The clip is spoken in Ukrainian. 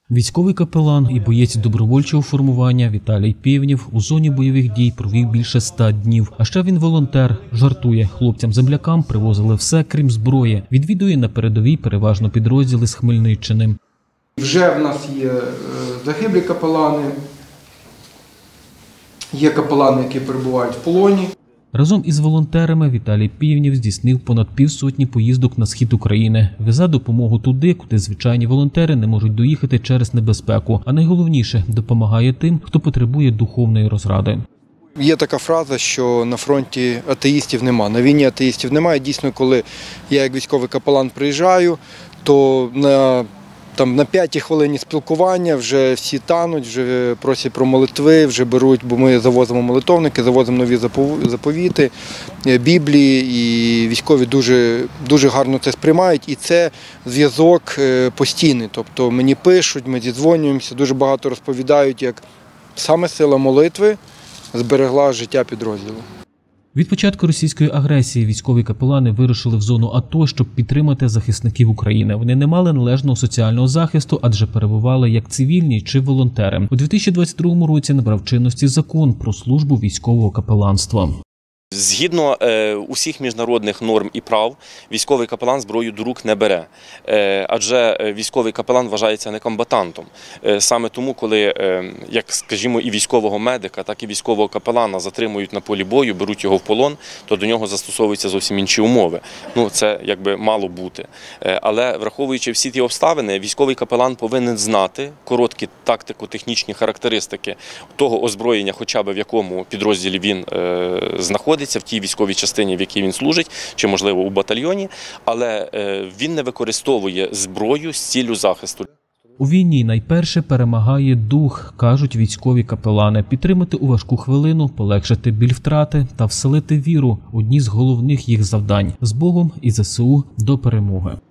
Військовий капелан і боєць добровольчого формування Віталій Півнів у зоні бойових дій провів більше 100 днів. А ще він волонтер. Жартує, хлопцям-землякам привозили все, крім зброї. Відвідує на передовій переважно підрозділи з Хмельниччини. Вже в нас є загиблі капелани, є капелани, які перебувають в полоні. Разом із волонтерами Віталій Півнів здійснив понад півсотні поїздок на схід України. Везе допомогу туди, куди звичайні волонтери не можуть доїхати через небезпеку. А найголовніше – допомагає тим, хто потребує духовної розради. Є така фраза, що на фронті атеїстів нема, на війні атеїстів немає. Дійсно, коли я як військовий капелан приїжджаю, то на 5-й хвилині спілкування вже всі тануть, вже просять про молитви, вже беруть, бо ми завозимо молитовники, завозимо нові заповіти, Біблії, і військові дуже гарно це сприймають. І це зв'язок постійний, тобто мені пишуть, ми зідзвонюємося, дуже багато розповідають, як саме сила молитви зберегла життя підрозділу. Від початку російської агресії військові капелани вирушили в зону АТО, щоб підтримати захисників України. Вони не мали належного соціального захисту, адже перебували як цивільні чи волонтери. У 2022 році набрав чинності закон про службу військового капеланства. Згідно усіх міжнародних норм і прав, військовий капелан зброю до рук не бере, адже військовий капелан вважається некомбатантом. Саме тому, коли, як скажімо, і військового медика, так і військового капелана затримують на полі бою, беруть його в полон, то до нього застосовуються зовсім інші умови. Ну, це якби мало бути. Але враховуючи всі ті обставини, військовий капелан повинен знати короткі тактико-технічні характеристики того озброєння, хоча б в якому підрозділі він знаходиться, в тій військовій частині, в якій він служить, чи, можливо, у батальйоні, але він не використовує зброю з ціллю захисту. У війні найперше перемагає дух, кажуть військові капелани. Підтримати у важку хвилину, полегшити біль втрати та вселити віру – одні з головних їх завдань. З Богом і ЗСУ до перемоги.